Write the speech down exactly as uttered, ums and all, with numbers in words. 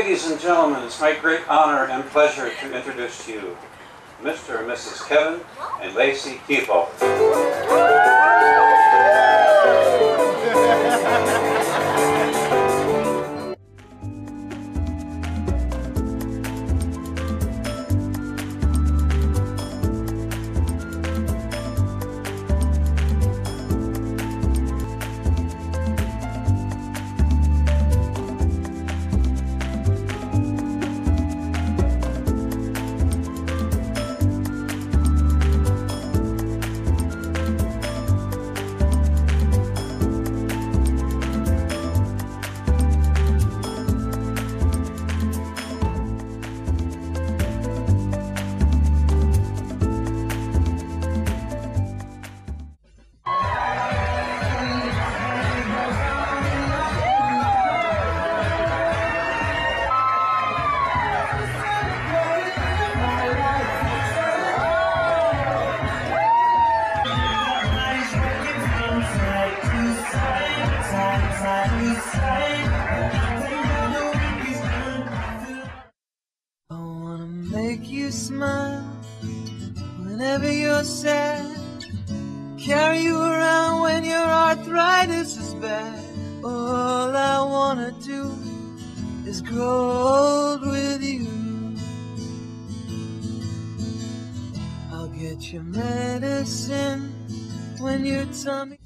Ladies and gentlemen, it's my great honor and pleasure to introduce to you Mister and Missus Kevin and Lacey Keepo. I wanna make you smile whenever you're sad, carry you around when your arthritis is bad. All I wanna do is grow old with you. I'll get your medicine when your tummy